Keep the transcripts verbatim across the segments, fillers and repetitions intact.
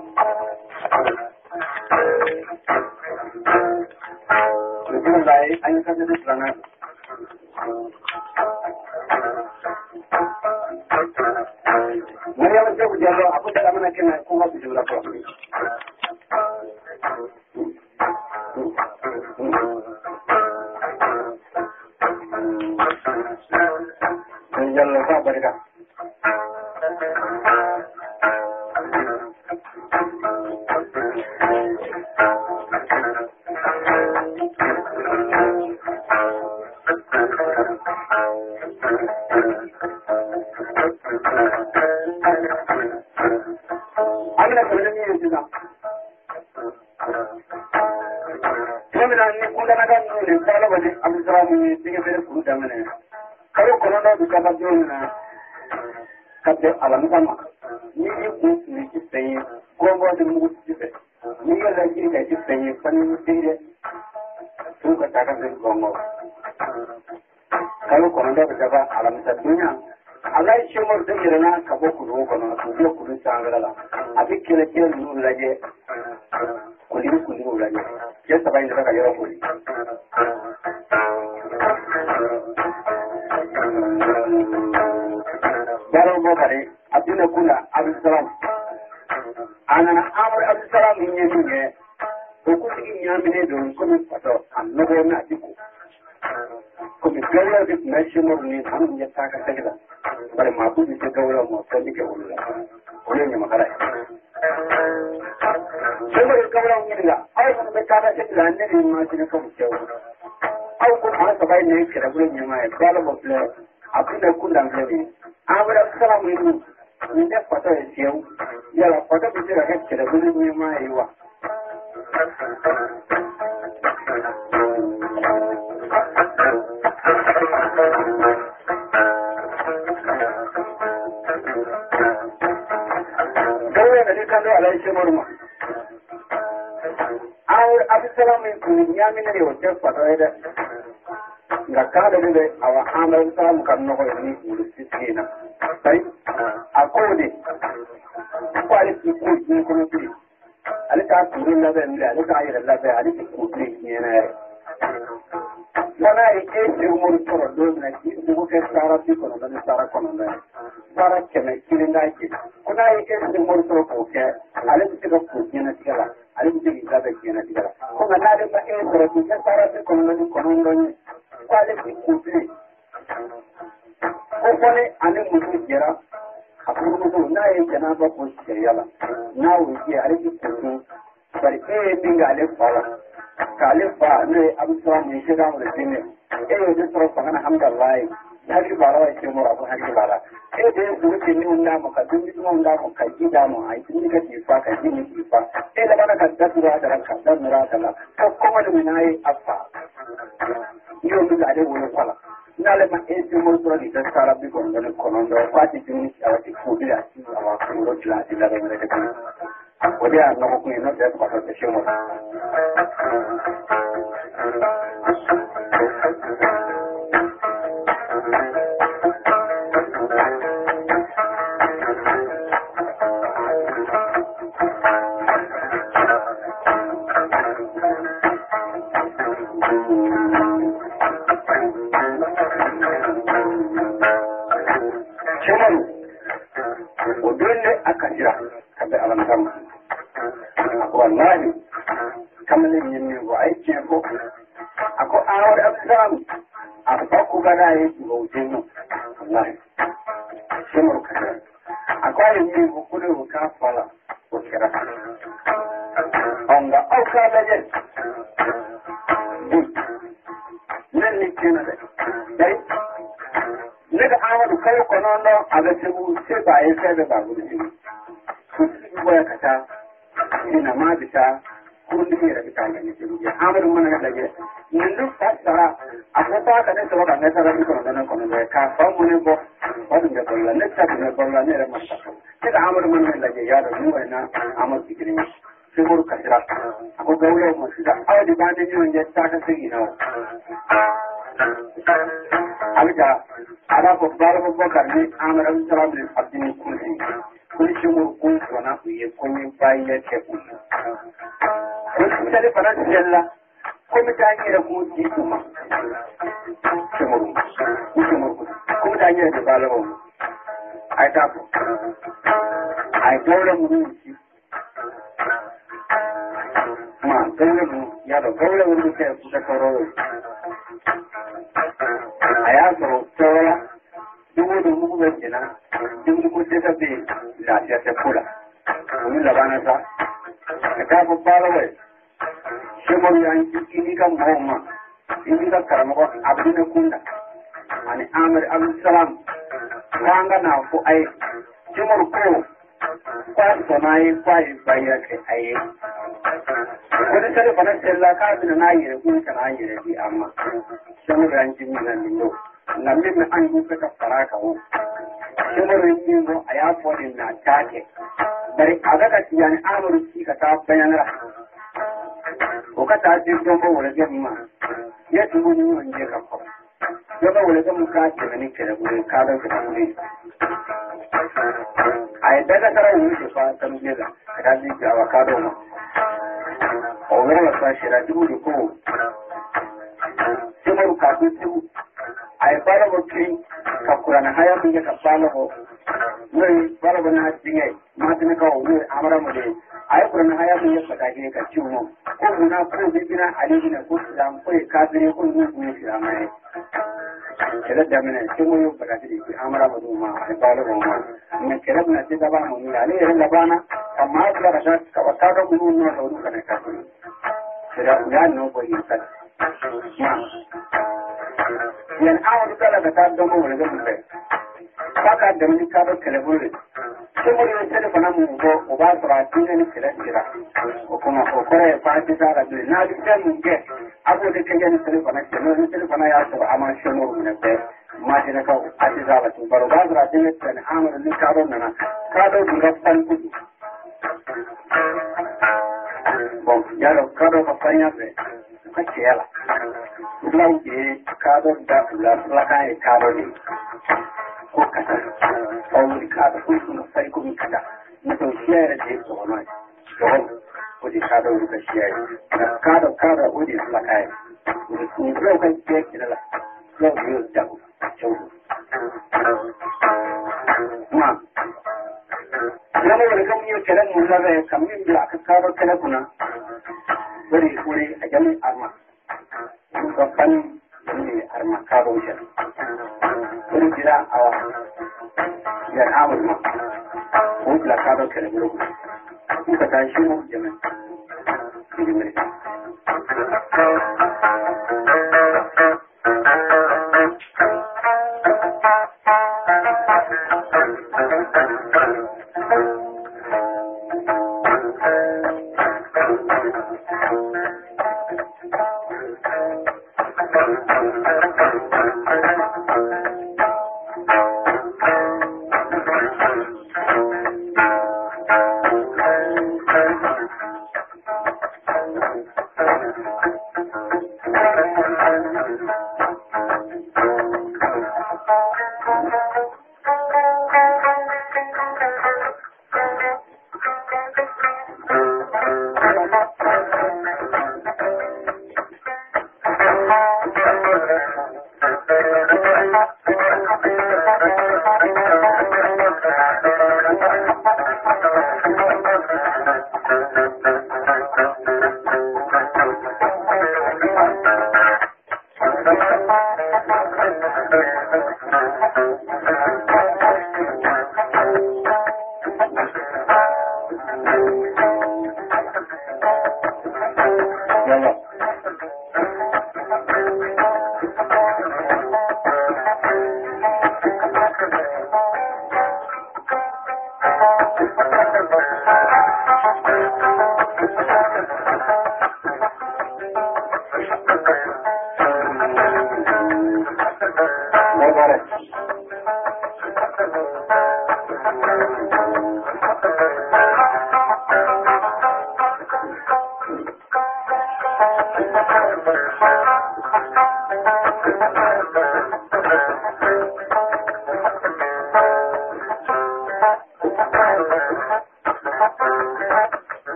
Alhamdulillah, an yi kasar da rana. Wani yawan sai ku jalo abu da mana kina kuma su jura ko. Sun jalo ka barka. Kabbe alam sama ni yi ku ni ki sai gongo da mu ki sai ni ga da ki da ki sai fan ni de su ka ta ka gongo kalu ko da da ba alam ta dunya Allah shi mu da irana ka bo ku ro ko na ku ku ku sangala abi ki le ki lu laje ku li ku li laje ya sabai da ka yoro ku Baru bokare abdina kula abdul salam ana amr abdul salam ni ni ko ko ti nyamine do ko mi pato an no go na tiku ko mi gariya bi na shimur ni han ya ta ka tagida bare ma ku bi ta gawra mo ko ni ke wala ko ni makara shimur gawra ni ga ai ko be ta da ti la ne ni ma ti ko mi ce au ko an ka bai ne ke da gurin ni ma ya bala mo ple abdina kula ngani Abra salam ni ni da foto e seu ya la foto bi tira ke da gudu ni ma yiwa Gawe da ni kan da alai shi murma Awar absalam ni ya min ne wata foto e da ga kada ne awa amal salam kan no ko ni ulu sitina sai akode ko ali ki ko ni ko ni ali ka turu na da ni ali ka ayira la da ali ki ko ni ni na sana e ke se umur toro do na ki ko ke sara ti ko na sara ko na sara ke na ki na ki ko na e ke se umur toro ko ke ali ki ko ni na ti kala ali ki da da ki na ti kala ko na da ba e toro ki sara ti ko na ko na ni kwale ki kupi ko kone ane mutu jera akuru mutu na ye jana ba ko yala na wuce are ki kupi bari e binga ale fala kale fa ne absa ne shiga mu da tinne e yo da tsoro fa kana alhamdulillah hari bara wa ke mu rabu hari bara e da su ke ni unda mu ka dun mu unda mu ka ji da mu ai tun ka ti fa ka ji ni ti fa e da bana ka da tura da ka da mura da la ko kuma da munai afa io mi dare una pala nale ma e ti molto di testare bi con del conondo quasi ti mi stava ti fuori a ci stava con lo già di la remere che poi hanno qui non c'è cosa che siamo akajira kabe alam sama wallahi kamale yimi wa aike ko ako awar abdam ako gana yi go jinno wallahi shimur kaza ako yimi ko kudu ka fala ko kira onda auka laje nan ne kenan dai Nega awadu kayo konono aga sebu seba e sebe ba gudu jini. Kusi boya kata, ina ma bisa, kundi mira bisa ngani sebu ya. Amadu mana ga lage. Nindu fasara, akota ka ne sebo ka ne sara bi konono konono ka fa mune bo. Wadu nge bolla ne ta ne bolla ne re masa. Nega amadu mana ga lage ya da mu ina amadu tikiri. Sebu ka sira. Ako gawlo mo sida awadi bande ni onje ta ka sigi na. Alga ala ko bala ko bakar ni amara salam ni abdini kulli kulli shumur kun wana ye kunyi bayi ke kuma ko sai fara jalla ko mutane da ku ji kuma kuma kuma kuma mutane da balawo ai ta ko ai dole mu ci ma dole mu ya da dole mu ke ku da karo aya so tola dubu dubu ko jina dubu ko se ta be la ya ta kula mun la bana ta ka ko balawo shemor yan ini kan mahoma ini kan karamo abdina kunda ani amir abdul salam wanga na ko ai shemor ko kwa sonai kwa bayya ke ai wani sai fa na sella ka bin na yi ku kana yi bi amma shemor yan jimi nan no na min na an ku ka fara ka wo shemor yin go aya ko din na take bari aga ka tiyani amuru ki ka ta bayanara wakata ce don ba wala jami'a ya tubu ni wanje ka ko ya ba wala ga muka ce ne ke da gure ka da ka gure ai daga tara wuri ke fa san ne da ka ji ga wa ka do ma o wala sa shi da dubu da ko sai mu ka ku ai fara wuce ka kurana haya mun ka fara ho ne fara bana dingai ma tana ka wuri amara mu dai ai kurana haya mun ya fada ke ka ciwo ko muna ko bibina alibina ko islam ko kafire ko mu'min islam ne kala da mun ce mu yau fada ke amara mu ma ai fara mu ma ne kala mun ce da ba mu ne ale ran labana amma da ka ka wata ga mu ne da wani kana ka kira ya no ko yin ka yan awon kala da ta da mu ne da mun saka da mun ka da kala bure sai mu ne sai fa mu go o ba tra tin ne kala kira o kuma o kore fa ti da da na di da mun ke abu da kake ne sai fa na sai ne sai fa na ya so amma shi mu ne da ma ti na ka a ti da ba tu baro ba tra tin ne sai amara ni ka do na ka do ga san ku bon ya lo ka do ka fa nya be ka ce yala lau ke ka do da la la ka e ka do ni ko kata wani kada ko kuma sai ko mi kada mutum shiyar da yake wannan to ko di kada wani ka shiyar kada kada wani la kai ni ko kan ke kila la ko yo da ko to ma lamu da kan yi kiran mun da ya kamin da aka kada kana kuna wuri wuri a jami'in arma ko kan ne arma ka ba shi wuri jira a ya amur ma ko la ka ba kana buru ku ka tashi mu jami'in ki ne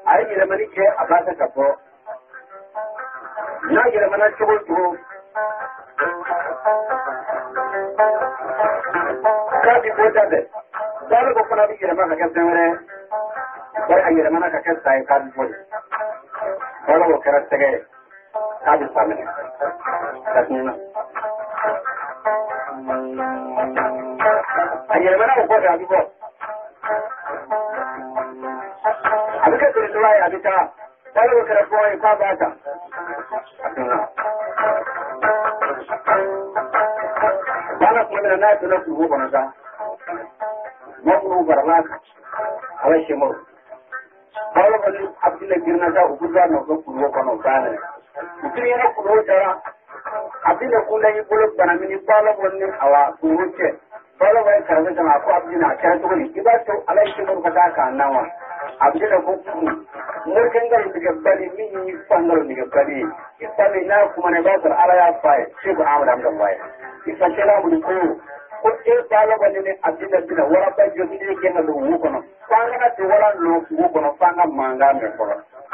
ai yele mani ke abata kapo na yele mana chugo chugo ka di bota de dalo ko kana di yele mana ka temere bar ay yele mana ka ka sai ka di bota dalo ko kara tege ka di samene kasnina ay yele mana ko ka di bota abika tuliwa ya abika dalo ko kara ko ka bata bana kuma na tuna ku go bana ta mu baraka ala shemo bala bani abdilla girna ta ubuda no ko ku go kono kana ukiri na ku go tara abdilla ku lai bolo bana mini bala bonni awa ku wuce bala bai karbe ta ko abdilla ta to ni kiba to ala shemo ka ta ka nawa abdilla ku murkan ga diga bali min ni fangalo diga bali isali na kuma ne ba tar ala ya fai shi ku amara da fai isa shela mu ko ko e bala bani ne abdilla dina wala ba jo ni ke na do wu kono fanga de wala no wu kono fanga manga me ko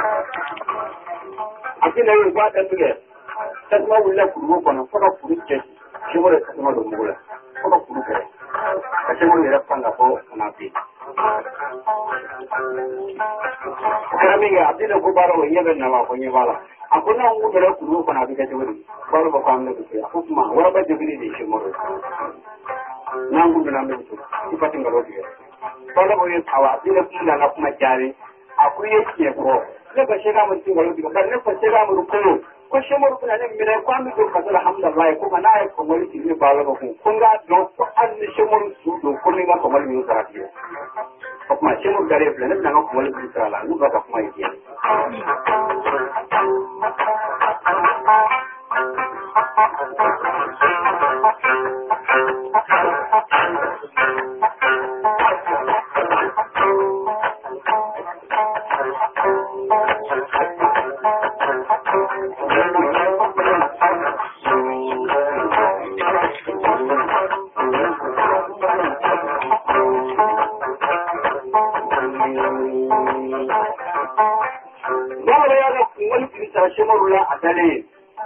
akina yi ba ta tuge ta ma wulla ku wu kono ko ko ke shi mo ta ma do mugula ko ko ku ke ka shi mo ne fanga ko na bi kami ya abdilla ko baro yebe na ma ko ni bala akuna ngu dere ku wu kono bi ka jori balo ba famne bi akuma wala ba jogini di shi mo nangu na mtu ipate ngarodi bala boye tawa ile kula na kuma jari akuye kiye ko le ba shega mun tinga lodi ba ne ko shega mun ko ko shemo ru na ne mire ko mi do ka alhamdulillah ko kana ay ko mari ti ni bala ko ko nga do ko an ni shemo ru su do ko ni ga ko mari ni sarati ko kuma shemo gare bla ne na ko mari ni sala nu ga kuma yi shemorula atale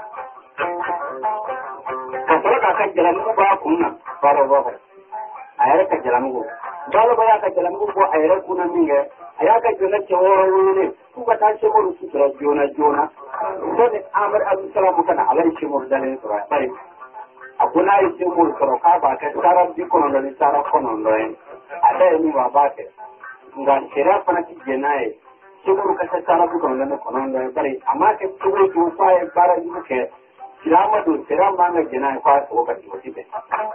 kasara ka kan jalan ko ba kunna baro baro ayara ka jalan ko balo ba ka jalan ko ko ayara kunna minge aya ka jona choro ne ku ka tan shemoru su tra jona jona ko ne amar abu salam kana alai shemor dale to bari akuna yi shemor to ka ba ka sara di kono ne sara kono ndo ada ni wa ba ke ngan kira pana ki jenae shemor ka sara bu kono ne kono ndo bari ama ke tuwe ju fa e bara ju ke Sirama tu sirama na jena kwa oka tiwati be.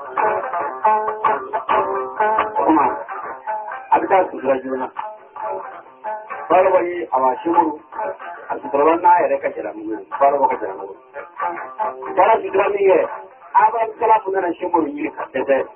Kuma abita sudra juna. Balo wai awashimuru asudra na ere ka jela mu. Balo ka jela mu. Balo sudra ni ye aba kala punana shimuru ni ka tete.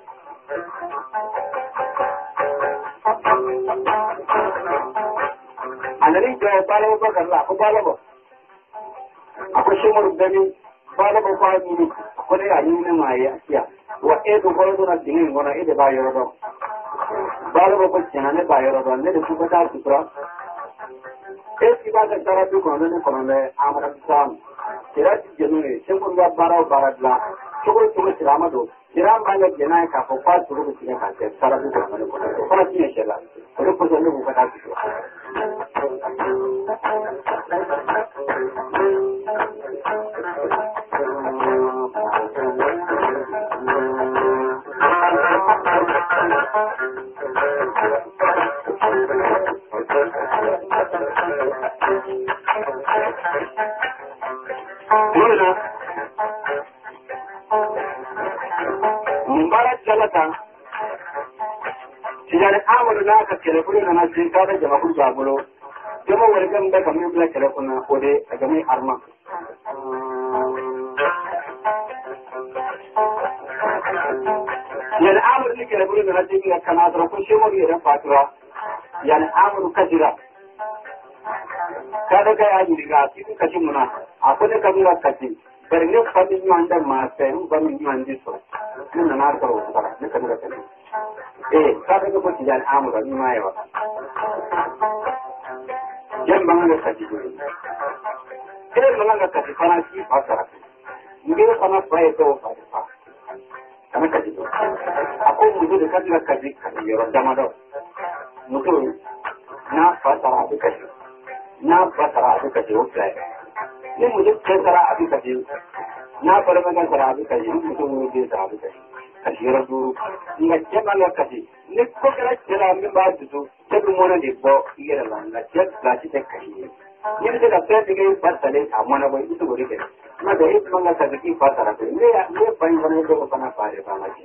Anani jo balo ba kala ko balo ba. Ako shimuru dani bala ko fa ni ko le ani ne ma ya ya wa e do ko do na dingin gona e de ba yoro do bala ko chana ne ba yoro do ne de ku ta sutra e ki ba ka tara du ko ne ko ne amara sam kira ji jenu ne sem ko ba bara bara la ko ko to sira ma do sira ma ne jena ka ko fa su ko ne ka te tara du ko ne ko ne ko ni ne shela ko ko to ne ku ka ta sutra Mubarak jalata tijani amalu na ka kele kuri na jin ka da jama ku jabulo jama wargam da kamar bla kele kuna ode a jami arma yani amalu ni kele kuri na jin ka kana da ku shemo ni ran fatura yani amalu kadira kada ga ya ni ga ki ka cin muna akwai kabira kaci berne kami nyanda masa nu bami nyandi so nuna na karo bara ne kan da kan eh ka ga ko tijan amura ni mai wa jan banga kaji ko ke banga kaji kana ki pasara ngira kana pae to pa kana kaji to ako mudu de kaji kaji kaji yoro damado mudu na pasara de kaji na pasara de kaji o play ni mudu pasara de kaji na paramaga sara de kaji mudu mudu sara de kaji kaji yoro du ngaje banga kaji ni ko kala jela mi ba du tebu mona de bo yera la na jet la ci tek kaji ni de la pete ke pasale amana bo itu go de na de it manga kaji ki pasara de ne ya ne pai bana de ko pana pare pa maji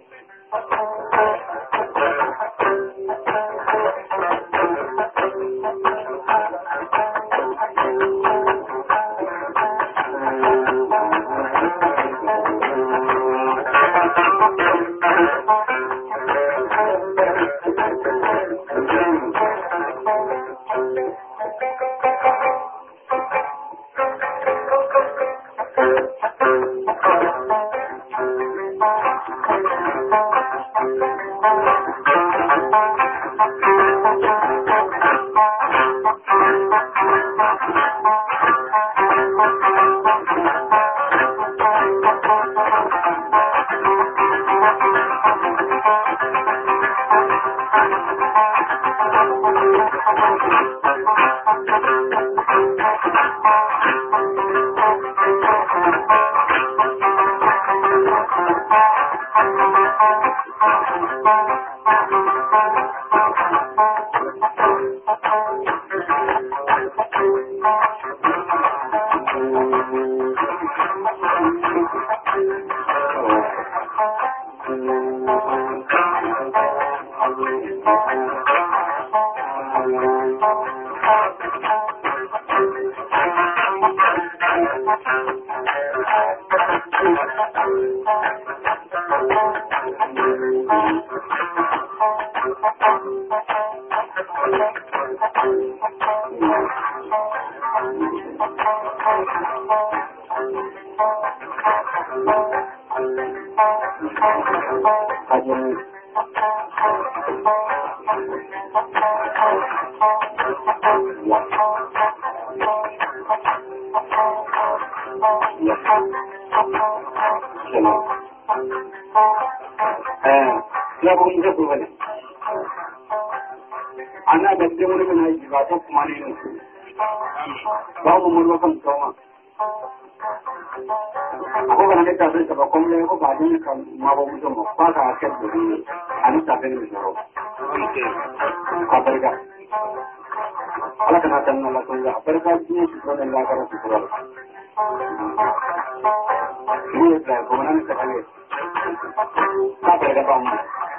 ana da ke wani kana yi ba ta kuma ne ba mu mun kan tsoma ko kana da ta sai ba kuma ne ko ba din kan ma ba mu tsoma ba ka ake da ni an ta ga ni zaro ka barka ala kana tan na ko ga barka ni shi ko da la ka su ko ni da ko nan ta ne ka barka ba mu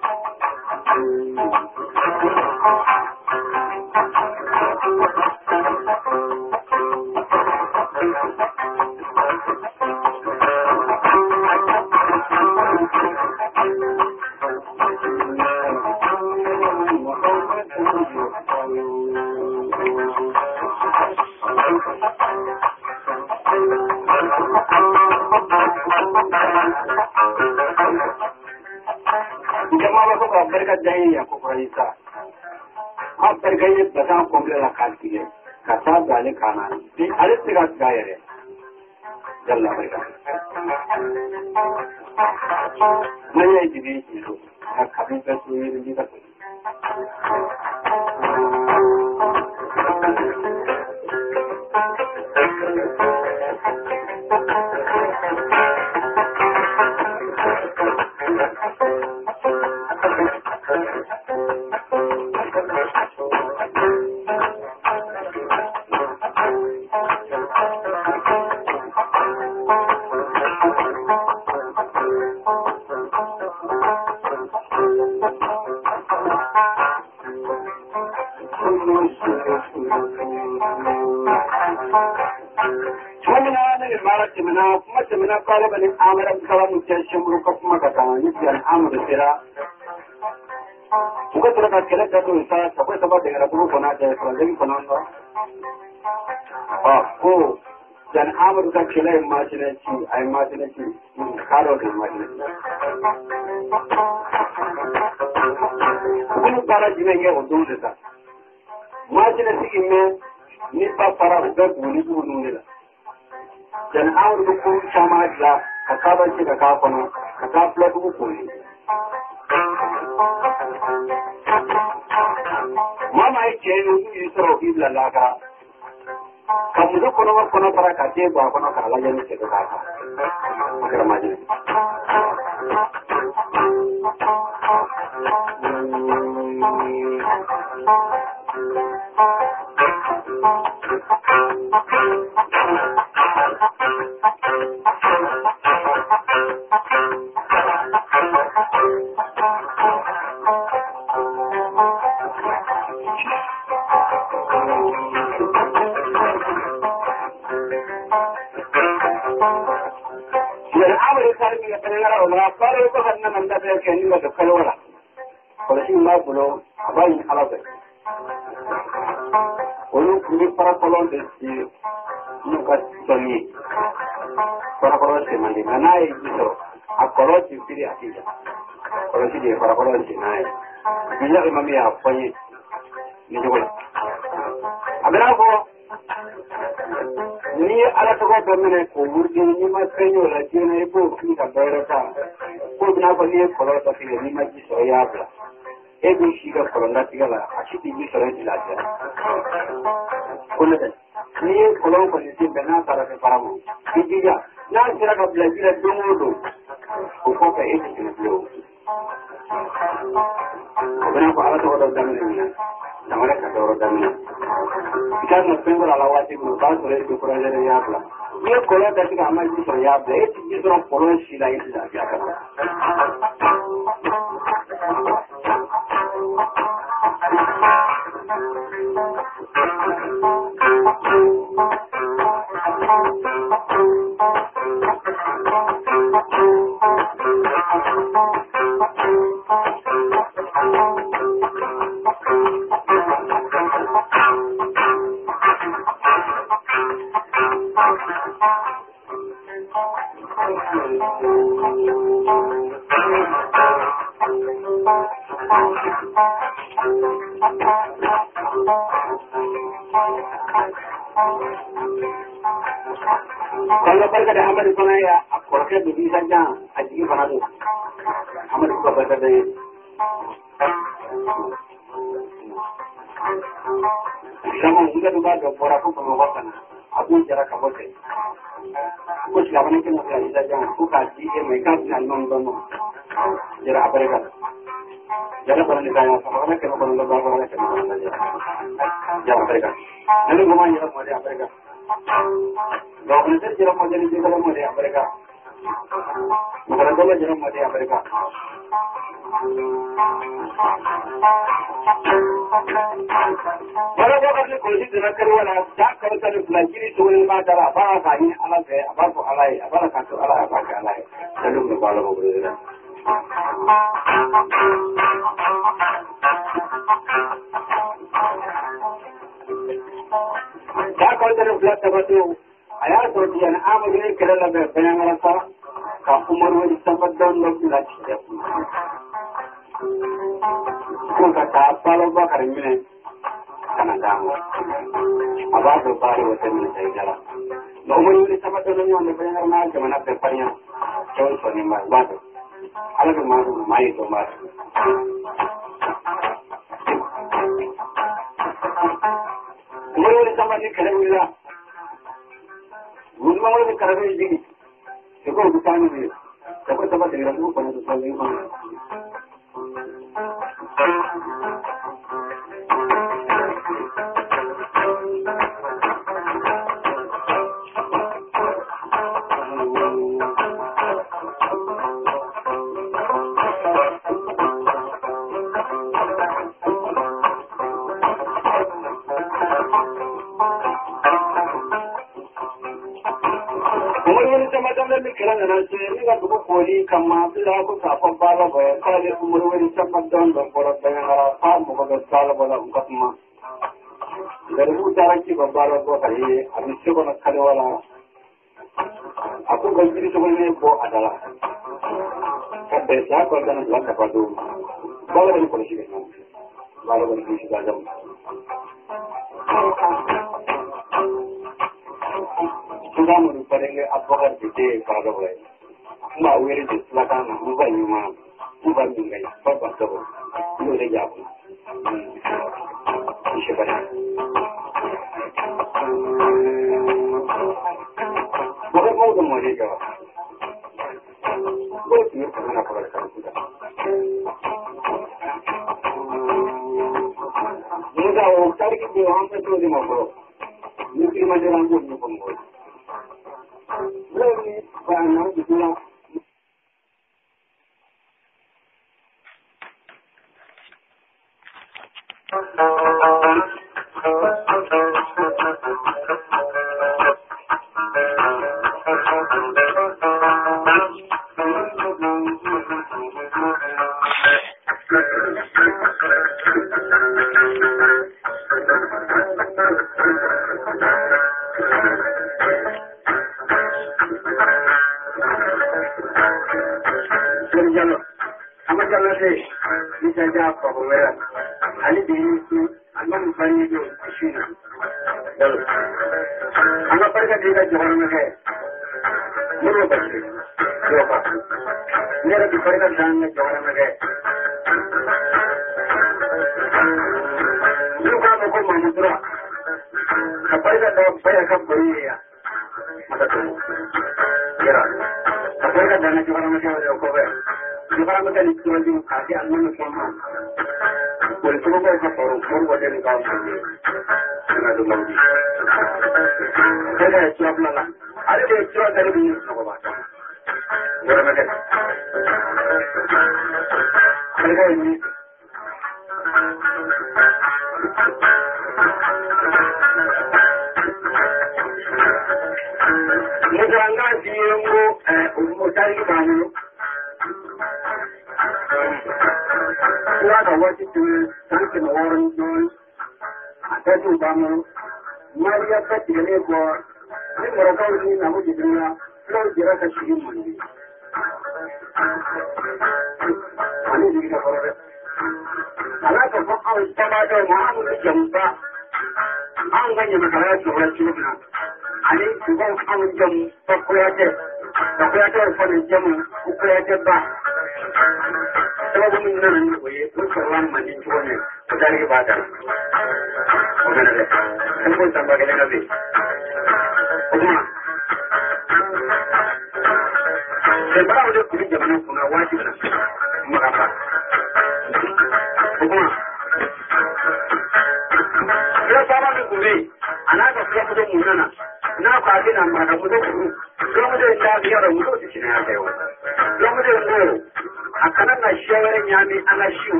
jama'a ko ka barka dai ya ko raisa ha barka ye bata ko la kalti ye ka ta dale kana ni ale tiga gaire jalla barka mai ye ji ji ro ka kabin ta su ye ni ta من طالب الامر الكلام الشمر كما كان يجي الامر السرا وكتر كده كده انسان سبب سبب ده ربو كنا ده فلان كنا اه هو dan amur ka kila imaginati ai imaginati karo da imaginati kuma para jine ye odun da imaginati inne ni ba fara da guni guni ne la dan awur ko chama la ka ka ba ci ka ka kono ka ka fla du ko ni mama ai ke ni ni soro ibla la ka kamu da kono kono para ka te ba kono ka la jani ke ka ka kira majin Kalau itu karena anda saya kini ada keluar, kalau sih nggak belum, apa yang salah tu? Kalau kulit para kolon desi, nukat soni, para kolon sih mandi, mana itu? Aku kolon sih pilih aja, kalau sih dia para kolon sih naik, bila imam ya apa ni, ni juga. Aberapa? Ni ala tu kau domine kubur jenis ni macam ni lah, jenis itu kita berita. Ko bina ko ni ko ta fi ni ma ji so ya bla e bi shi ga ko na ti ga la a shi ti ji so ran ti la ja ko na ta ni ko lo ko ni ti bena para ke para mo ti ji ja na sira ka bla ji la do mo do ko ko ka e ti ni blo ko bina ko ala to ko da ni ni na ma ka do ro da ni ka no pengo la wa ti mo ba so le ko ra ja ya bla ni ko la ta ti ga ma ji so ya bla e ti ji so ko lo shi la ti la ja ka Kalau pergi ke Ahmad sana ya, aku rasa begini saja, aji mana tu, Ahmad juga berkata, sama juga tu baca orang pun pengawasan, aku jarak kabel ke, aku selama ni kena belajar saja, aku kaji ke mereka dengan membantu, jarak apa mereka, jarak orang ni kaya, sama orang kena orang lebih orang kena orang saja, jarak mereka, lalu rumah jarak mana mereka. Gawang itu jarak macam ni juga macam dia mereka. Bukan tu lah jarak macam dia mereka. Kalau kita ni koleksi dengan keruan, tak kalau kita belajar itu boleh macam apa kaya alat saya, apa tu alai, apa lah kantor alai, apa kaya alai. Selalu berbalau berbeza. Tak kalau kita belajar apa tu. Ayat Tuhan amat ini kerana berpenang rasa, kamu mahu disambut dan berbicara. Kau kata apa loba kerana karena kamu, apa berbaru waktu ini saya jalan. Nomor ini disambut dan yang berpenang rasa cuma berpenang, jauh soni mahu. Alat mahu mahu tu mahu. Nomor ini disambut ni kerana Guna mana kerana ini, sebab bukan ini, sebab sebab dengan itu pada sebab ini mana. Kerana nanti ini kan buku poli kamar tu dah aku sapam bala bayar. Kalau dia umur ini cepat dan berkorak dengan harapan bukan bersalah pada ungkap mah. Dari utara ki bambara ko kali, habis itu nak kali wala. Aku ganti sebenarnya bo adalah. Kata saya kalau jangan bilang kepada tu, kalau dari polisi kan, kalau dari polisi dah jam. Mangga merupakan abokan gede pada boleh. Mbak Wiri di belakang bukan cuma bukan mungkin apa tu, itu dia jawab. Siapa ni? Bukan mau tu mau dia jawab. Bukan dia pernah apa kalau kita. Muda cari kita orang tu di mana? Mungkin macam orang pun ni pun. Lagi banyak juga.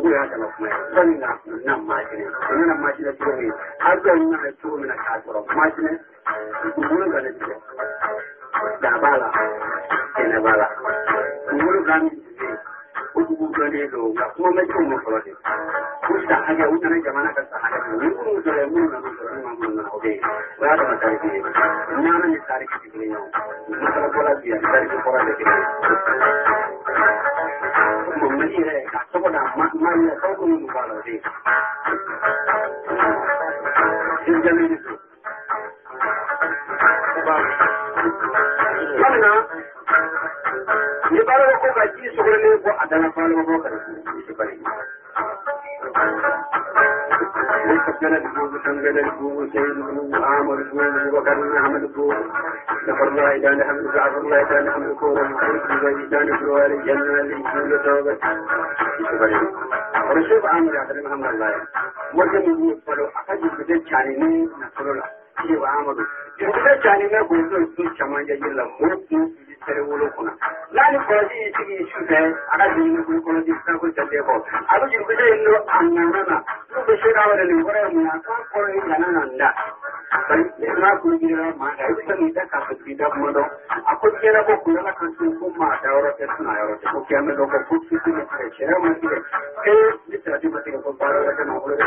ya ta kuma ban na nan ma shi ne nan ma shi da tuwo ne har da nan da tuwo na ka tsoro ma shi ne mun ga ne da bala ina bala mun ga ni uku ga ne do ga kuma mai kuma fara ne kusa haja wuta jamana ka haja mun mun da mun na mun mun na obe wa da mata ne na na ni tare ki ne no mata bola dia tare ki fora de ki mun mai ne ka to da ma ma ne ko mun ba la de in jami ni ba kana ni ba ko ka ji so ne ko adana fa lo ko ka ni bari وكان الجوز تنقل الجوز سيد الجوز عامر الجوز وكان أحمد الجوز نفر الله إدان حمد عبد الله إدان حمد كورا مخلص إدان فروال الجنة الجنة توبة ورسول عامر عبد محمد الله مرجم الجوز فلو أخذ بدل شانين نفر الله شيء عامر بدل شانين قلت له شمان جيلا موت terewolokuna lani kɔlɔsi sigi sufɛ a ka jigin kulu kɔlɔsi sanko jate kɔ a bɛ jigin kuta yen nɔ a nana na n'u bɛ se ka wɛrɛ nin kɔrɔ ye mun ye a k'a kɔrɔ ye kana na n da bari ne n'a kulu jirala maa kan i bɛ se k'i da k'a fɔ k'i da kuma dɔn a ko diɲɛna ko kunyala ka sun ko maa da yɔrɔ tɛ suna yɔrɔ tɛ ko kiyama dɔ ko ko fiti ne tigɛ sariya ma tigɛ ee ni sarati ma tigɛ ko baara wɛrɛ tɛ maa bolo dɛ.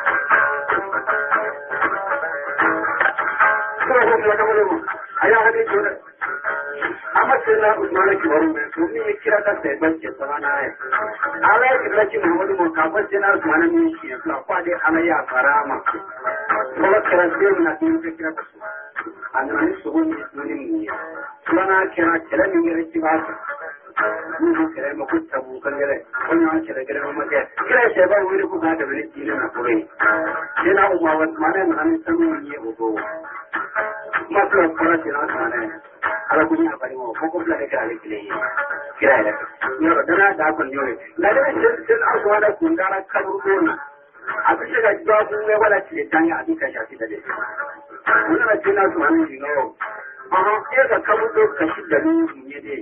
Sura ko fila kamalen ma a y'a hakili to dɛ. Amma sai na Usman Kiwaru mai so ni kira ka sai ban ke sana na ai ala ya kira ki Muhammadu mu ka fa sai na Usman ne shi ya fa dai ala ya farama ko kira sai na tin ka kira ka annan su gun ni ni sana kira kira ni ne ki ba ni ko kira ma ku tabu kan gare wannan kira kira ma ke kira sai ba wuri ku ga da wani dinin na kure sai na umma wa mana nan san ni ya go masu fara kira sana ala kunya bari mo ko ko plane kala kile kira ila yo dana da ko nyore la de sen sen arso da kundara kabur dona abishe ga jabu ne wala kile tanya abika shafi da dai wannan ce na su hanin jino aha ke ga kabur do kashi da ni ne dai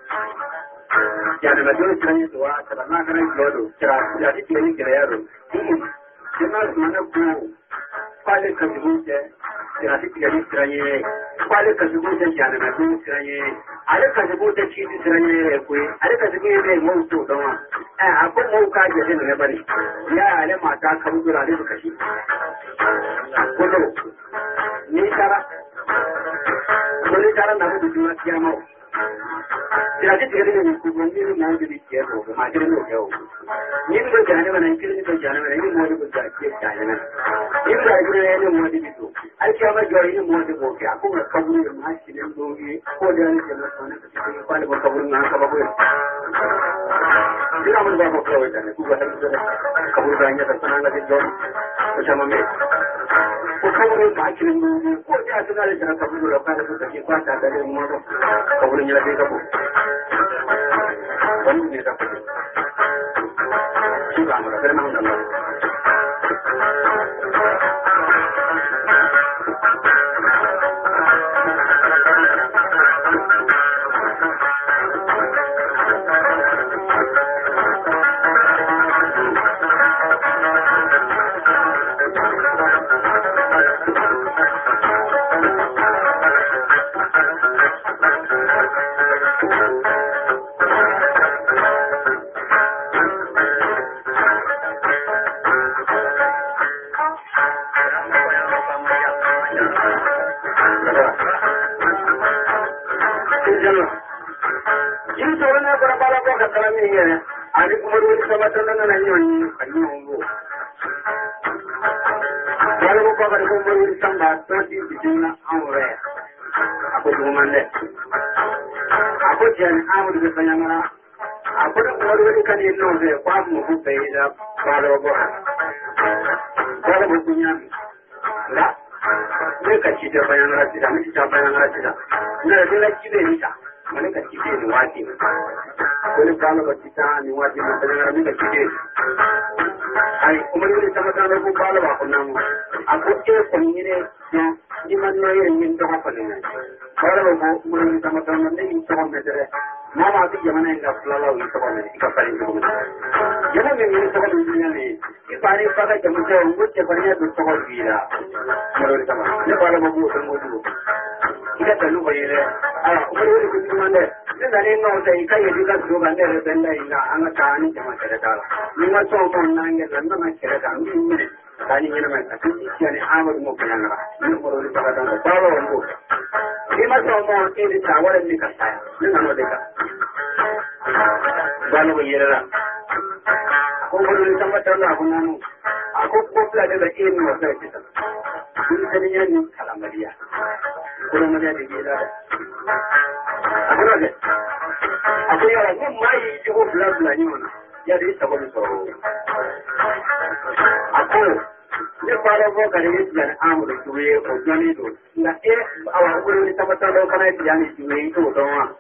ya da dole tanya to wa ta na kana yodo kira ya ti ne kira yaro kina su mana ko pale ka dubute kira ti kira ni kira ye kwale ka zubo da jana na dun siranye ale ka zubo da ci siranye ko ale ka zubo da mu to don eh akwai mu ka je ne bari ya ale mata ka bu da da kashi kullu ni tara ni tara na bu duniya kiyama ya ji tere ne ku gon ni na ji ke ko ma tere no ke o ni ko jana na ni ko jana na ni mo ko ta ke ta ne ni da ji ne mo di to ai kiyama jori ni mo di ko ke ko ka bu ni ma shi ne do ni ko da ni ke na so ne ka ko ko ka bu na ka ba ko ina mun ba ko ko da ne ku ga da ka bu da ni ta sana na di do ko sama me ko ka bu ma shi ne do ko ya ta da ka bu da ka da ka ke kwata da ne mo ka bu ni la ke ka bu wani ne da kuma shi ba mu da kai nan da ani kuma wani sabatan nan nan yi wani ngo wala ko ba ko wani samba to di bidina amre ako dumande ako jan amru de fanyama ako da wani wani kan yin no de kwa mu bu be da wala ko wala bu kunya la ne ka ci da bayan rati da miki ta bayan rati da ne da la ci de ni ta mane ka ci de ni wati wani kano ba kita ni wajib mendengar ni kecil. Ai, umur ini sama sama aku kalau aku namu. Aku eh pengine yang di mana yang ingin tahu apa ni. Kalau aku umur ini sama sama ni ingin tahu macam mana. Mama tu zaman yang dah selalu ingin tahu ni. Ikat paling tu. yana min yin saka dunya ne ibani faga da mutum wuce bariya da saka gira maro sama ne bala mabu da mudu ida da lu bayire a umar wani kuma ne ne da ne no sai kai yi ka su ga ne da bella ina an ta ni jama da dala ni ma so ko nan ne nan ma kira da ni ne tani ne ma ta ci ne amadu mu kana na ni ko ro ta da ba ba wando ni ma so mo ke da tawara ni ka sai ni na no de ka bala bayire ra ko ko ni sama ta na kunanu ako ko pla da ke ni wa sai ta ni tani ne kala mariya ko na da ke da akora ne akwai yawa mun mai ji ko pla pla ni wannan ya da ita wani tsoro akwai ne fara ko kare ne da amuru tuwe ko jani do na e awa ko ni tabata do kana ya ni tuwe to don wa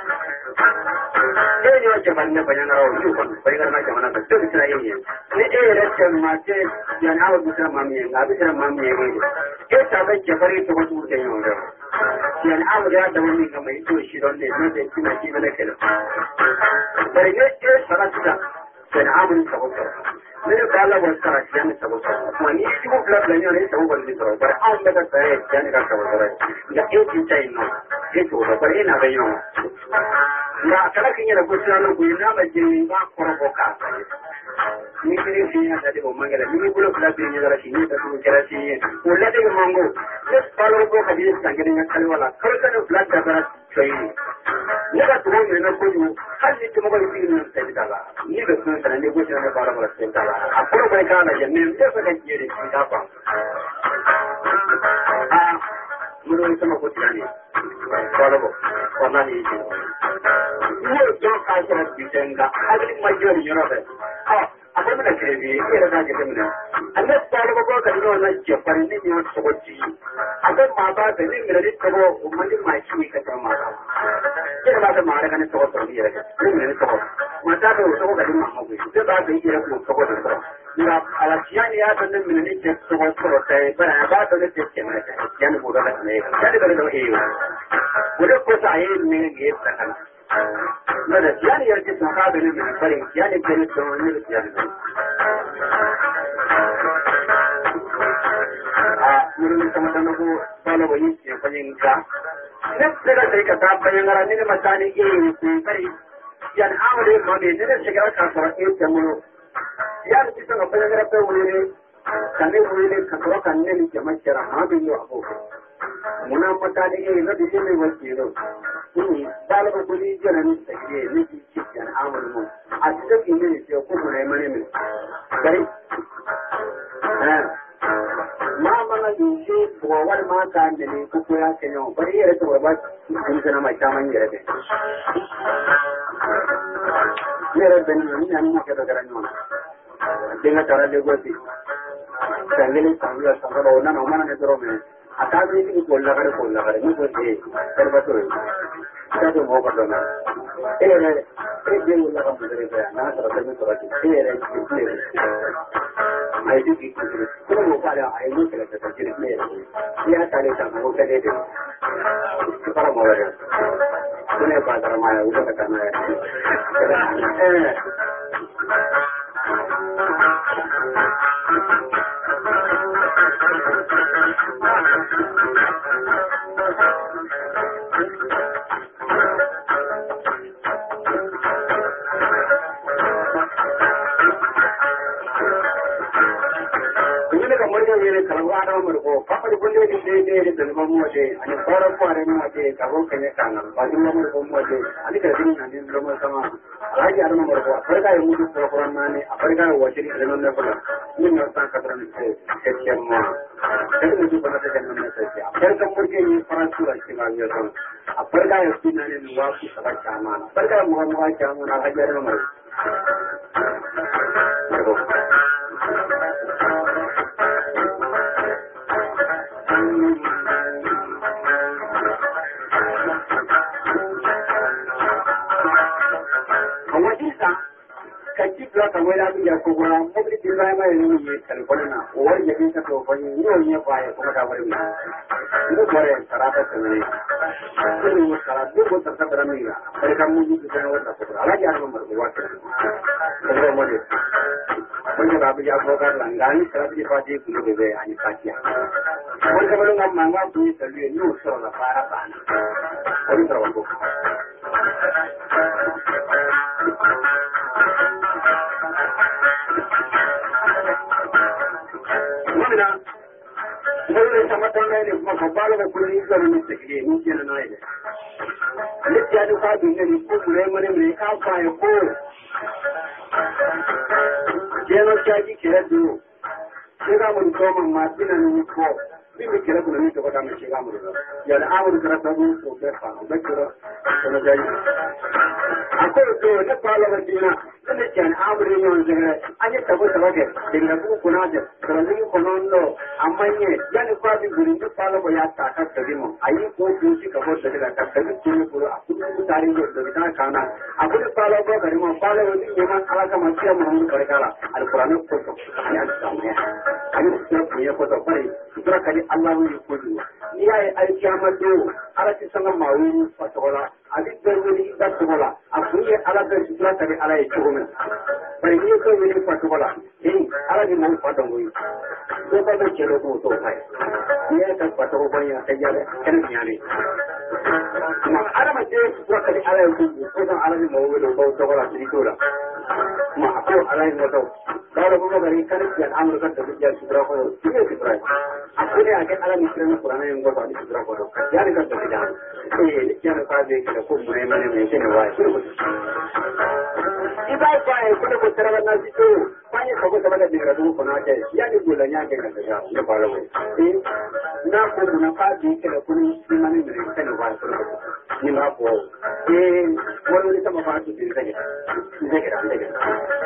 e ne wace ban ne bayan rawo ni ko bai ga na jama'a da duk sai yin ne e da ce ma ce ya na wa bisa mamiye ga bisa mamiye ne e ta ba ke bare to wasu da yin da ya na wa da wani ga mai to shi don ne ne da kina shi ne kala bare ne e sarata sai na abun ta ko ne ba la wa sarata ne ta ko kuma ni shi ko bla bla ne ta ko wani to bare an da ta ya ne ka ta ko bare ga e ti tai no e to bare ina bayan ya kala kin yana gutsara na guyi na majin ba korbo ka ni kire shi ya da ko mangala ni bulo kula bin ya rashi ni da su kira shi ko la de mango ne palo ko ka ji sangere na kalwala kar ka no flat da bara sai ni da to ne na ko ju har ni to mo bi ni sai da ba ni da sun sanan ne gutsara na fara mara sai da ba a ko bai kana ya ne sai ka ji ne da ba a mun sama ko tani korbo wannan ne shi ne don ka ta bitanga hadin major yorobe ah abin da ke bi ira da ke mun Allah ta ba ko ka dino na je farin ne ne so ko ji akan ma ba da ne mira ko ko mun ma shi ka ta ma ba ira ba da ma da kan so ko ni ira ne ne so ma ta da so ko da ma ma ko da ba da ira ko so ko da so ira ala ciyani ya da ne ne ne so ko so sai ba ba da ne ke ne ya ne ko da ne ya da da e ko da ko sai ne ne ta kan ماذا يعني يرجع مقابل الفريق يعني كانت تمانية يعني من تمتنه طالب يجي فينكا نفس ذلك كتاب بيننا من مساني إيه في فريق يعني عمل ما بين الشجرة كثرة إيه تمنو يعني كتاب بيننا بيقولي كانوا يقولي كثرة كانوا يجمع شرا ما بينو أبوه muna mutane ne na bishin ne wace yau kuma dalibar kudi jana ne da ke ne ke cikin amurmu a cikin ne ce ko mu ne mane ne gari ma mana yushi ko wani ma ka ne ne ko ko ya kenyo bari ya to ba kun sana mai taman yare ne ne ran ben ni nan ma ka da garan no dinga tara le gosi sangele sangela sangelo na no mana ne dro me atabi ni ko la gare ko la gare ni ko te per ba to ta to mo ko to na e ne e de la ga mudere ba na ta ta ni to ba ti e re ki ti ai di ki ko mo pa la ai ni ke ta ta ti ne ya ta le ta mo ka de de ki para mo re ne ba ta ma ya u ta na eh ko papa ko ne de de de mo mo de ani fara ko are mo de ka ro kene kana ba ni mo mo mo de ani ka din ani lo mo sama ala ya mo mo ko fara ka mu ko ko na ne afara ka wa ti de no ne ko ni no ta ka tran se se ke mo de ni ko na de no ne se ya afara ka mo ke ni fara su ra ki ma yo so afara ka yo ti na ne ni wa ku sa ka ma afara ka mo mo ka mo na ha ja no mo ka wala bi ya ko ma mabri di lai mai ni ye kalkolna o wari ye ta to fani ni o nye fa ye kuma ta bari ni ni gore sarata tane ni sara du ko ta ta mi ga bari kam mu ji ta wata ko ala ya ma mar ko wata ko mo de ko ga bi ya ko ga langani sara di fa di ku de ani patia ko ga lo ngam manga tu ta li ni o so la para pana ko ri ko Mira, dove stiamo tornando, ma fa ballo con quelli che non si che non si hanno idea. Le piano fa di ne ku le mare ne ka fa e ko. Jeno chaji kira du. Kira mun ko mun ma tina ni ko. Mimi kira kuna ni to ka me shiga mu. Ya da amuru kira ta du ko be fa, be kira. Kana dai. Akwai to ne fala da dina. Ne kan amuru ne on zira. Anye tabo tabo ke. Dinga ku kuna da. Kana ni ko non no. Amanye yani kwa bi guri ni fala ko ya ta ka tadimo. Ayi ko ku shi ka ko da ka tabi ku ko aku ku tari ko da ta kana. Aku ne fala ko gari mo fala wani ne man ala ka ma ciya mu kare kala. Alquran ko to. Ya samu. Ani ko ya ko to bai. Kira kali Allah ne ko du. Ni ai ai kiyamado ala ti sanga mawu fatola. Abi berwili da tola. Aku ye ala da sura kali ala ya ko men. Bai ni ko ni fatola. Eh ala ni mu fatongo yi. Ko ba da kero ko to kai. Ni ta fato ko ya ta ya kan nyane. Ma ala ma je sura kali ala ya ko ko dan ala ni mu we ko to wala ti tola. Ma ko ala ni mo to. Dawra ko gari kan ya amru ka da ya sura ko ti ne sura. Aku ne ake ala ni sura Qur'an yang ko ta sura ko. Ya ni ka da ya. Eh ya na ka de ka ko mu ne mane me ne wa. Ibai kwa ko ko tara na ji to. Kwani ko ko tara da du ko na ke. Ya ni gula nya ke ka da ya ba lo. Eh na ko na ka ji ke da kun ni mane me ne ne wa. Ni na ko. Eh wani ne ta ma ba su din ka. Ni ke da ne ke.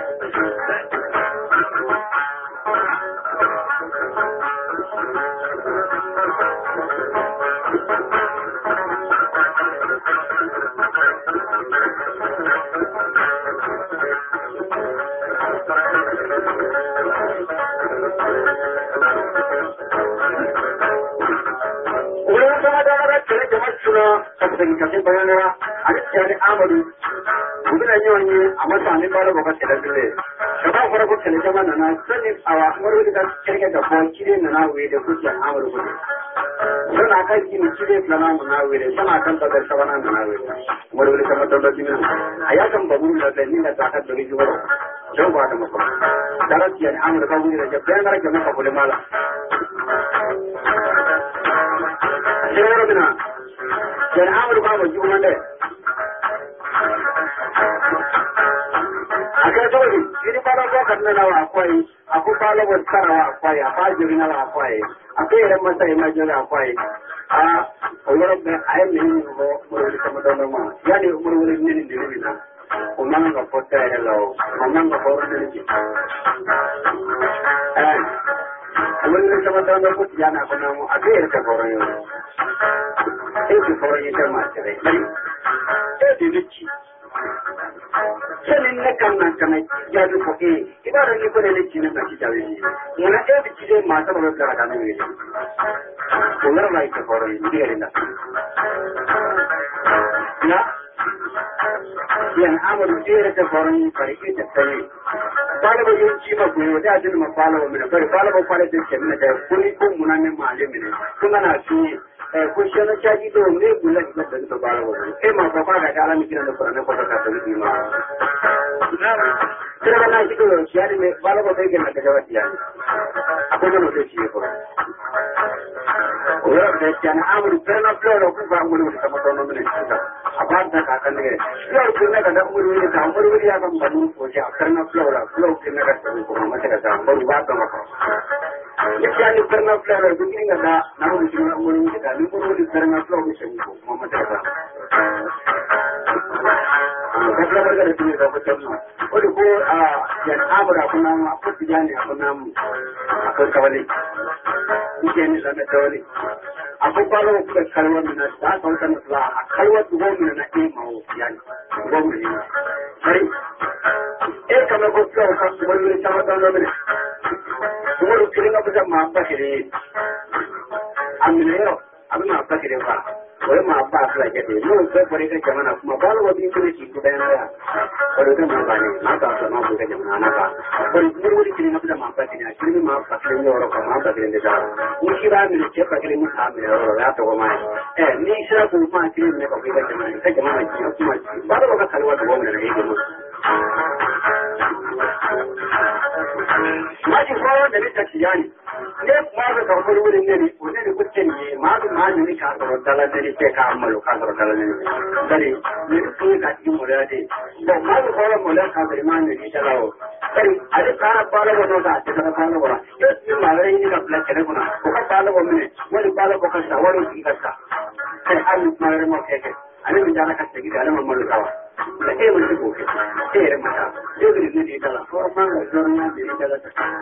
Kasih kasih bayangnya, ada cari amadu. Bukan hanya ini, amat kami baru bukan cerita dulu. Sebab orang pun cerita mana, nasi awak baru kita cerita dapat ciri nana wede kucian amadu pun. So nak kini ciri nana nana wede, sama akan pada sawana nana wede. Baru kita macam tu ni. Ayah kan baru kita ni nak cakap dari jual. Jauh ada macam. Dalam cian amadu kau ni raja, bayangkan kita nak boleh malah. Jangan bina. Dan amur bawa cuma deh. Agar tu ini pada kau kerana nawa akuai, aku kalau berkara nawa akuai, apa jadi nawa akuai, aku yang masa yang jadi akuai. Ah, orang ber ayam ni mula sama nama. Jadi mula ni ni ni ni. Orang nak foto hello, orang nak foto ni. Eh, orang sama nama aku jangan aku nama. Aku yang orang yang. Itu orang yang termasuk. Jadi lucu. Senin nak nak nak jadi pakai. Ibarat ni pun ada cina nak jadi. Mula itu cina masa baru kerana ni. Orang lain tu orang ini dia nak. Ya. Yang amal dia tu orang ini pergi jadi. Kalau begini cuma boleh dia jadi masalah mana. Kalau kalau masalah itu cina jadi. Kulit pun munanya malam ini. Kemana sih? Question chaji to me bulan kita dan to bala wo e ma papa ga ala mi kina no ko na ko ta to ni ma kira na ji to shari me bala ko ke na ka jawati ya ako no se ji ko ora de kana amru perna floro ku ba mu ni ta mo to no ni ta aban ta ka kan ne yo ku ne ka da mu ni ta mu ni ya kan ba mu ko ja perna flora floro ke na ka ko ma ta ka ba ru ba ta ma ko yani perna flora ku ni ga da na mu ni mu ni ta ni mu ni perna flora ku se ko ma ta ka Kalau berada di sini dapat cuma, oleh ko ah yang amru aku nama aku tidak ni aku nama aku kawali, ini ni lama kawali. akwai kwallo kuka kalwar na da aka wata nasla a kalwar gwamna na ɗaya mawo yani gwamna ne sai eh kamar ko kuka ka su wani ta wata na mene kuma da kirin abu da ma ba kire amina yau abin ma ba kire ba wai ma ba su lake da mun sai bare ka jama'a kuma ba lo wani kire ki kuda yana ya bare da ma ba ne na ka so ma ku da jama'a na ka bare mun wani kirin abu da ma ba kire kirin ma ba kire yau ka ma ba kire da da ni shi ba mi ce ba kire mu ta mi yau ya to ma eh ni shi ra ku ma kirin ne ba ku da jama'a ka jama'a ki kuma ba lo ka kalwa da gwamnati ne ke mu maji ko da lita tiyani ne ma ga kamar wurin ne ne ne ne kuke ne ma ga ma ne ka tsaro dala ne ke ka amma ka tsaro dala ne dare ne ku ka ji mu da dai to ma ga ko mu da ka da ma ne ni dalawo sai a da kana bala ko da ta kana bala ko ya ji ma ga ni ka bla kare kuna ko ka bala ko ne wani bala ko ka sa wani ki ka sa sai an ma ga mu ke ke ani mi jana ka tegi da ma mu kawa da ke mun ko ke ke mata ke ni ni dala ko ma ga zo na ni dala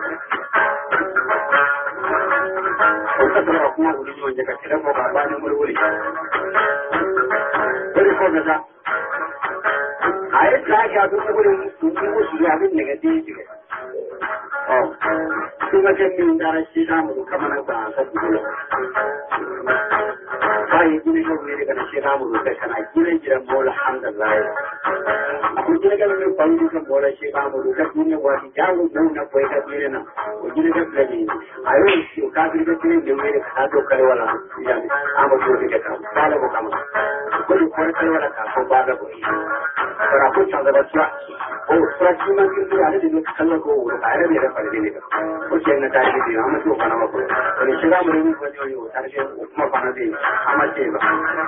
ko ta kuma wuri ne wanda ka kira ko ba ba ne murwuri bari ko da ai ta ga duk wurin su ku su ya bin daga diji oh kuma ke min da shi da mu kamar ba ka dole bai gine ko ne daga shi da mu da kana gine gidan mola alhamdulillah aku gine ga mu ba mu kan mola shi ba mu da gine wa ki jawo don na koyi da gine na ko gine ga da ni ayo shi ka gine da gine da mai ka to kare wala ya ni amma to ne ka ba ko kama ko ko kare wala ka ko ba da ko para ko cha da ba o sura ma ki da ne da kallon ko da ne da fara ne ko ce na ta ji amma to kana ba ko ne shi ga mu ne ko ne o tar shi kuma bana dai amma ce ba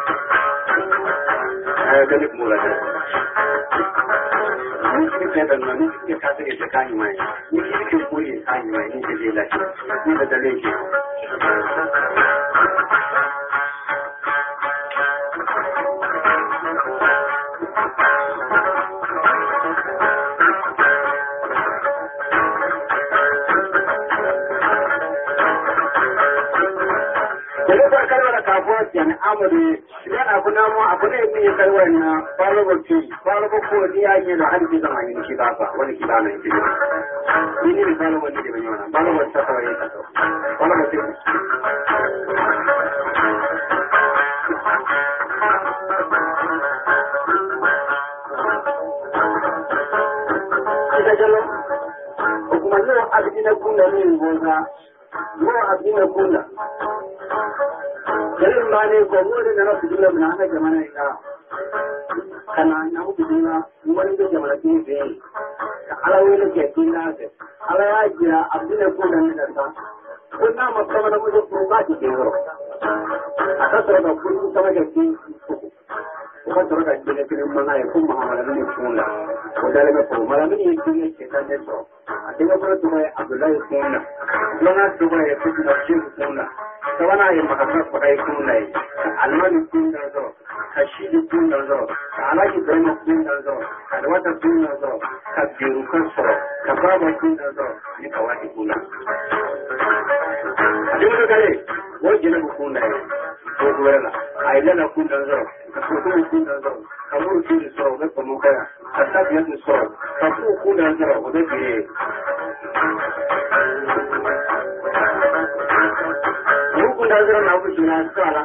eh ga ni mu la ni ke da na ni ke ka da ke kan mai ni ke ko ni kan mai ni ke da ni da dale ke yani amuri idan abu na mu abu ne mai kai wannan falogo ki falogo ko ni ya yi da hadisi da mai shi da ba wani ki da nan ki ni ni falogo ni da mai wannan falogo ta ta yi ta falogo ki ita jalo kuma ne abin da kun da ni goza mo abin da kun da garin ma ne ko mu da na su dole mun haka jama'a ina kana na mu dina mun da jama'a ke be ka alawi ne ke tinda ce ala ya jira abin ko da ne da ko na ma kuma da mu ko ba ki ke ro aka so da kun sama ga ki ko ka toro da ne ke mun na ko Muhammad ne sunna ko da le ko mala ne ke ne ke kan ne so a dinga ko to mai Abdullahi sunna lona to mai ko da shi sunna sawana yin makasar kwarai kun na yi almani kun da zo ka shi kun da zo ka alaki zama kun da zo ka da wata kun da zo ka biyu kan so ka baba kun da zo ni ka wani kuna a duk da kare wajen na kun da yi ko kuwa a yi lana kun da zo ka kuma kun da zo ka muru kun da so ga kuma kaya ka sa biyar da so ka kuma kun da zo ga da biye da zira na ku juna sala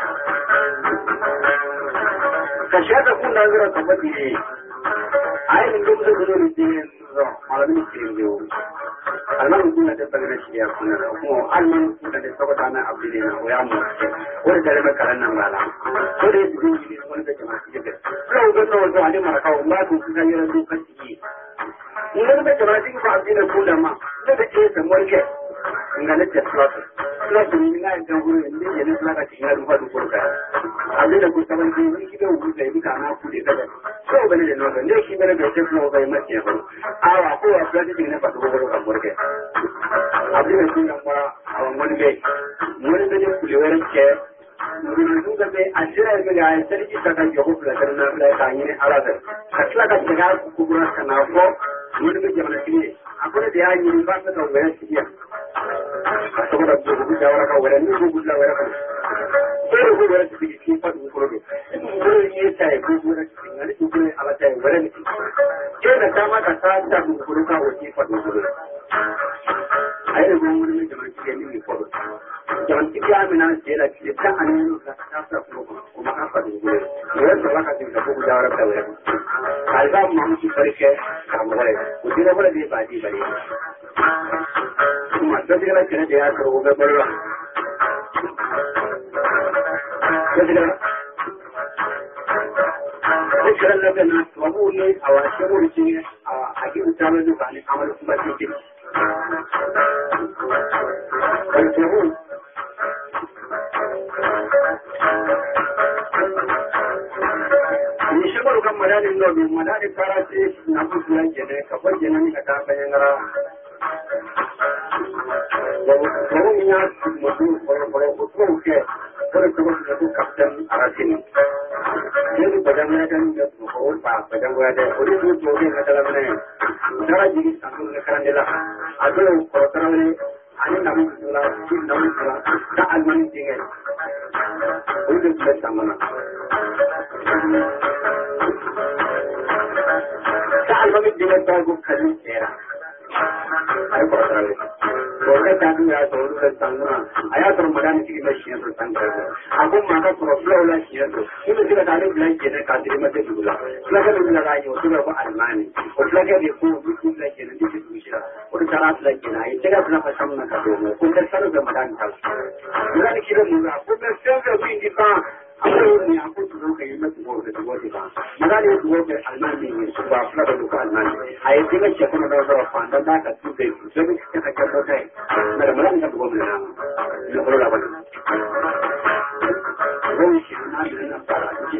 ka shata kun da zira ka fadi ne ai mun duk da gudu ne zo malamin kirin biyo alman kun da tabbata shi ya kun da kuma alman kun da tabbata na abdi ne na ya mu wani da rama karan nan bala ko da yake jin shi wani da jama'a ke da ko da no zo ali mara kawo ma ku kun yi ran dukan ciki in da jama'a din ba abdi ne kun da ma da da ke da mulke ngale ta slot slot ni na ga gure ni ne ne slot ka ina rufa du kurka abin da ku saban ji ni kido ku da ita na ku da daga so bane da no ne shi bane da ke no bai mace ba awa ko a ga ji ne ba du gure ka kurke abin da kun ba a wani bai mun da ku le wani ke mun da bai a jira ga ga sarki ta ga ku da na da ka yi ne ala da ka tsaka ka ga ku gura kana ko mun da jama'a ne akwai da ya yi ba ta da wani cikiya saboda gudu da wara ka wara ni gudu da wara ka sai ko da su ki fa du ko do ko yi sai ko da su ngani ko ala sai wala ni ke da dama ka ta ta du ko ka o ki fa du ko ai da mun mun da ke ni ko do dan ki ya mina sai da ki ta anan ka ta ta ko kuma ka fa du ko ne da ka tin da ko da ra ta wala alba mun ki farke kamar ko dira wala dai ba di bare kuma da dira ke da ya ko ga barwa ذكر لنا وقولي أو أشمر شيء أو أجيب تعمل عن عمل سبتي والجهود يشمل كم مدان النور مدان الكراسي نقول لك جنة كفر جنة كتاب ينرا وهم يناس مدور فلو فلو فلو كه فلو كم كتاب كابتن أراسين jadi bagaimana kan oh pak bagaimana ada udah tuh tuh yang kata mana cara jadi sanggup nekaran dia lah ada kotoran ini ani namun sudah namun sudah tak alman tinggal udah sudah sama nak tak alman tinggal tahu gue kali era ayo kotoran ini Boleh tadi ya soal tentang ayat Ramadan ini kita share tentang aku maka profil lah share tu ini kita tadi bilang jenis kadri macam tu lah lagi lebih lagi itu apa Almani lagi dia pun itu lagi jenis itu juga orang cara lagi jenis itu kan apa sama nak kau kita selalu Ramadan tahu bukan kita mula aku bersama ini kan aku ni aku tu kayak macam tu tu tu kan maka dia tu ke Almani ni sebab apa tu kan Almani ayat ini siapa nak tahu apa anda tak tahu tu jadi kita cakap tu Malam-malam kita buat mana? Nak perlu apa? Oh, sih, nak nak apa lagi?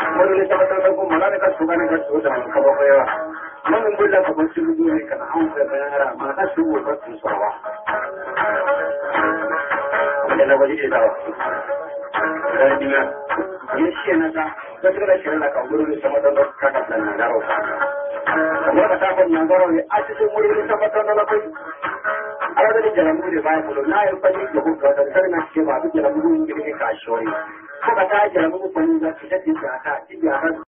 Muruli sama sama ko malane ka suga ne ka suga ka ba ko ya mun bulla ka ba su du ne kana an ka bayara ma ka su ko su sawa da waje da dan dinga yin shi na ka da da shi na ka muruli sama sama ka ka dan na garo kuma ka ta ko na garo ne a cikin muruli sama sama na kai ala da jaramu ne ba ko na yi fadi da ku ka da na ce ba duk jaramu ne ke ka shori ko ka ta jaramu ko ne da ta ta ta